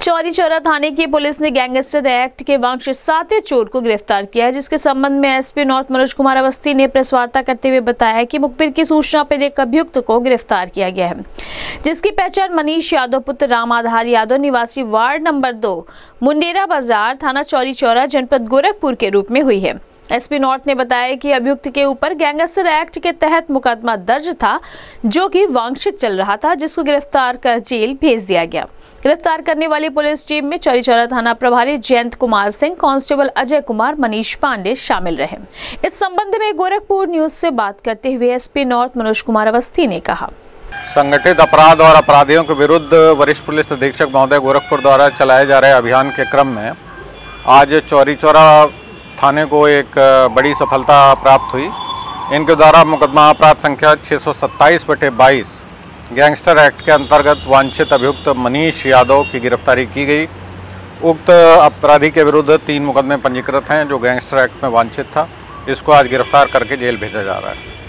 चौरी चौरा थाने की पुलिस ने gangster act के वांछित 7 चोर को गिरफ्तार किया है, जिसके संबंध में एसपी नॉर्थ मनोज कुमार अवस्थी ने प्रेस वार्ता करते हुए बताया कि मुखबिर की सूचना पर एक अभियुक्त को गिरफ्तार किया गया है, जिसकी पहचान मनीष यादव पुत्र राम आधार यादव निवासी वार्ड नंबर 2 मुंडेरा बाजार थाना चौरी चौरा जनपद गोरखपुर के रूप में हुई है। एसपी नॉर्थ ने बताया कि अभियुक्त के ऊपर गैंगस्टर एक्ट के तहत मुकदमा दर्ज था, जो कि वांछित चल रहा था, जिसको गिरफ्तार कर जेल भेज दिया गया। गिरफ्तार करने वाली पुलिस टीम में चौरी चौरा थाना प्रभारी जयंत कुमार सिंह, कांस्टेबल अजय कुमार, मनीष पांडे शामिल रहे। इस संबंध में गोरखपुर न्यूज से बात करते हुए एसपी नॉर्थ मनोज कुमार अवस्थी ने कहा, संगठित अपराध और अपराधियों के विरुद्ध वरिष्ठ पुलिस अधीक्षक महोदय गोरखपुर द्वारा चलाए जा रहे अभियान के क्रम में आज चौरी चौरा थाने को एक बड़ी सफलता प्राप्त हुई। इनके द्वारा मुकदमा अपराध संख्या 627/22 गैंगस्टर एक्ट के अंतर्गत वांछित अभियुक्त मनीष यादव की गिरफ्तारी की गई। उक्त अपराधी के विरुद्ध 3 मुकदमे पंजीकृत हैं जो गैंगस्टर एक्ट में वांछित था। इसको आज गिरफ्तार करके जेल भेजा जा रहा है।